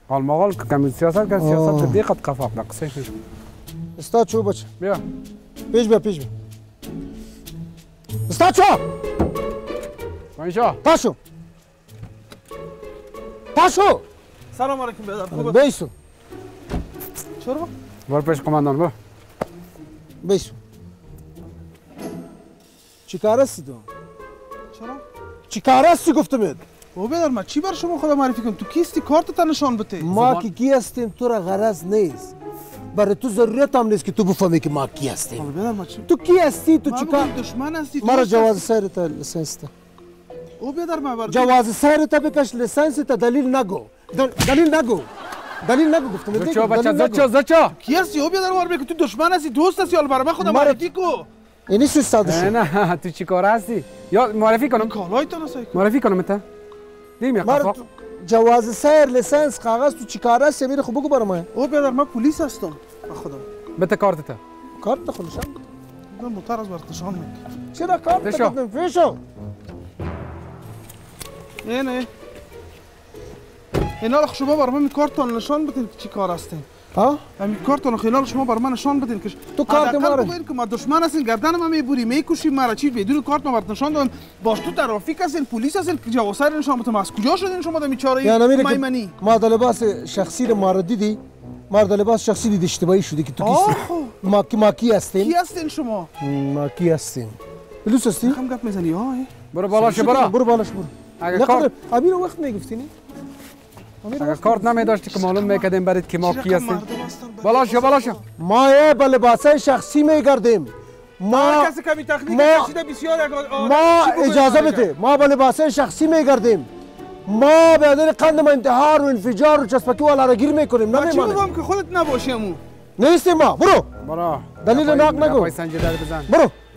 حال مقال که کمی سیاست که سیاست دیقت قفاق نقصه شد. استاد چو بچه بیا پیش بیا استاد چو پایشا پاشو سلام علیکم بیادر خوبه بیسو چرا؟ برو پیش قماندان برو بیسو چی کار هستی تو؟ چرا؟ چی کار هستی گفتم او بیادر من چی بر شما خدا معرفی کنم تو کیستی کارت نشان بده ما که کی هستیم تو را غرض نیست برای تو ضرورت هم نیست که تو بفهمی که ما کی هستیم بیادر من چی؟ تو کی هستی تو چی کار دشمن هستی مرا جواز سیر تا لیسنس تا او بیادر من بر جواز سیر تا بکش لیسنس تا دلیل نگو گفتم زچو بچه زچو کی هستی او بیادر بار که تو دشمن هستی دوست هستی حالا برای من خدا معرفی کو اینی سو استاد نه تو چی کار هستی یا معرفی کنم کالای تو نسای معرفی کنم تا دیم یا قفاق جواز سیر لیسنس کاغذ تو چی کار هستی میره خوب بگو برام او بیادر من پلیس هستم خدا بده کارت تا کارت خودشم من موتر از برتشان میگم چرا کارت بدم فیشو نه اینا شما بر من کارتون نشان بدین که چی کار هستین ها همین کارتون خلال شما بر من نشان بدین که تو کارت ما رو بگین که ما دشمن هستین گردن ما میبری میکشی مرا چی بدون کارت ما برات نشان دادم باش تو ترافیک هستین پلیس هستین که جواسر نشان بدم از کجا شدین شما دمی چاره میمنی ما د لباس شخصی رو ما رو دیدی مرد لباس شخصی دید اشتباهی شده که تو کیستی ما کی هستیم کی هستین شما ما کی هستیم بلوس هستیم هم گپ میزنی ها برو بالاش برو بالاش برو اگه کارت امیر وقت میگفتینی اگر کارت نمیداشتی که معلوم میکردیم برید که ما کی هستیم بالاش ما به لباس شخصی میگردیم ما کسی کمی تخنیک کشیده بسیار ما اجازه بده ما به لباس شخصی میگردیم ما به ادای قند ما انتحار و انفجار و چسبکی والا را گیر میکنیم من چی بگم که خودت نباشی امو نیستیم ما برو برو دلیل ناق نگو پای سنجدر بزن برو